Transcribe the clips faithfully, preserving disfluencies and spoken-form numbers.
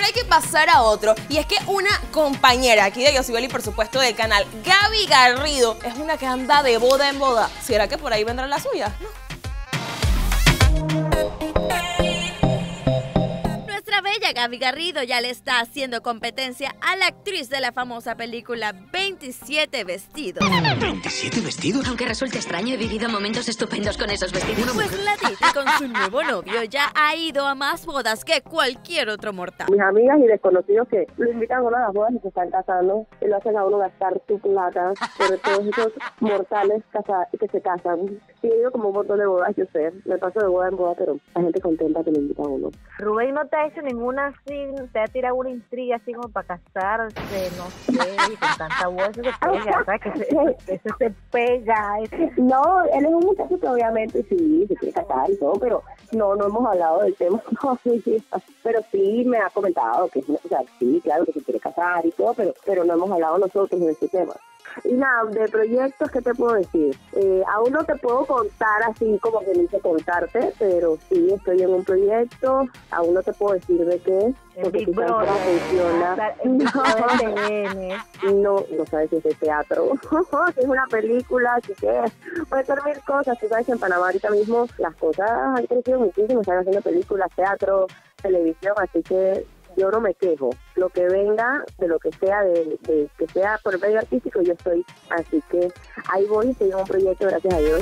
Ahora hay que pasar a otro, y es que una compañera aquí de Yosibel y por supuesto del canal, Gaby Garrido, es una que anda de boda en boda. ¿Será que por ahí vendrán las suyas? ¿No? Gaby Garrido ya le está haciendo competencia a la actriz de la famosa película veintisiete vestidos. ¿veintisiete vestidos? Aunque resulte extraño, he vivido momentos estupendos con esos vestidos. Pues la Titi con su nuevo novio ya ha ido a más bodas que cualquier otro mortal. Mis amigas y desconocidos que lo invitan a una de las bodas y se están casando y lo hacen a uno gastar su plata por todos esos mortales casa que se casan. Y he ido como un montón de bodas, yo sé, me paso de boda en boda, pero la gente contenta que lo invitan a uno. Rubén no te ha hecho ninguna así, te ha tirado una intriga así como para casarse, no sé, y con tanta voz, eso se pega, ¿sabes? Que se, eso se pega. Eso. No, él es un muchacho que obviamente sí, se quiere casar y todo, pero no, no hemos hablado del tema todavía. Pero sí me ha comentado que, o sea, sí, claro que se quiere casar y todo, pero, pero no hemos hablado nosotros de ese tema. Y nada, de proyectos, ¿qué te puedo decir? Eh, aún no te puedo contar así como que dice contarte, pero sí estoy en un proyecto, aún no te puedo decir de qué, porque quizás no funciona. No, no, no sabes si es de teatro, si es una película, si es, puede ser mil cosas. Tú sabes que en Panamá ahorita mismo las cosas han crecido muchísimo, están haciendo películas, teatro, televisión, así que yo no me quejo. Lo que venga, de lo que sea, de, de que sea por el medio artístico, yo estoy. Así que ahí voy, estoy en un proyecto, gracias a Dios.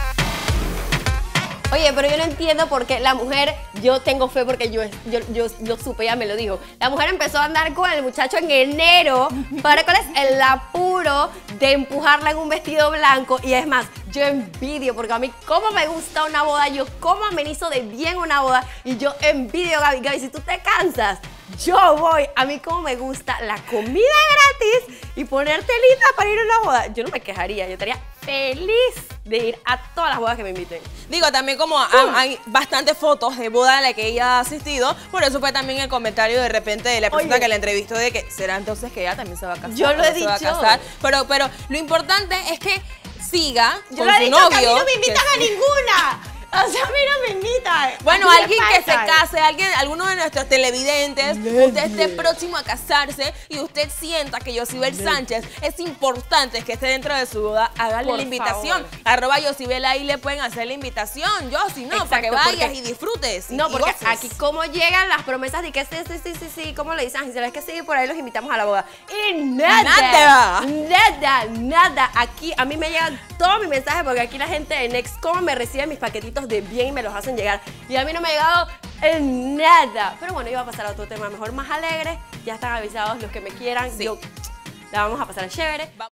Oye, pero yo no entiendo por qué la mujer, yo tengo fe porque yo, yo, yo, yo supe, ella me lo dijo. La mujer empezó a andar con el muchacho en enero. ¿Para cuál es el apuro de empujarla en un vestido blanco? Y es más, yo envidio, porque a mí cómo me gusta una boda, yo cómo amenizo de bien una boda, y yo envidio, Gaby. Gaby, si tú te cansas, yo voy. A mí como me gusta la comida gratis y ponerte linda para ir a una boda. Yo no me quejaría, yo estaría feliz de ir a todas las bodas que me inviten. Digo, también como hay, hay bastantes fotos de boda a la que ella ha asistido, por eso fue también el comentario de repente de la persona Oye. que la entrevistó de que será entonces que ella también se va a casar. Yo lo he se dicho. Va a casar. Pero, pero lo importante es que siga Yo con lo he su dicho, novio. Que a mí no me invitan que... a ninguna. O sea, a mí no me invitan. Bueno, alguien que se case, alguien, alguno de nuestros televidentes, Nadie. usted esté próximo a casarse y usted sienta que Yosibel Sánchez es importante que esté dentro de su boda, hágale Por la invitación. Favor. Arroba Yosibel, ahí le pueden hacer la invitación. Yo, si no, Exacto, para que vayas porque, y disfrutes. No, y porque goces. aquí cómo llegan las promesas de que sí, sí, sí, sí, sí, ¿cómo le dicen? Ay, ¿será que sí? Por ahí los invitamos a la boda. Y nada, nada, nada, nada. Aquí a mí me llegan todos mis mensajes porque aquí la gente de Next cómo me recibe mis paquetitos de bien y me los hacen llegar. Y a mí no me ha llegado en nada. Pero bueno, iba a pasar a otro tema mejor, más alegre. Ya están avisados los que me quieran. Sí. Yo, la vamos a pasar chévere.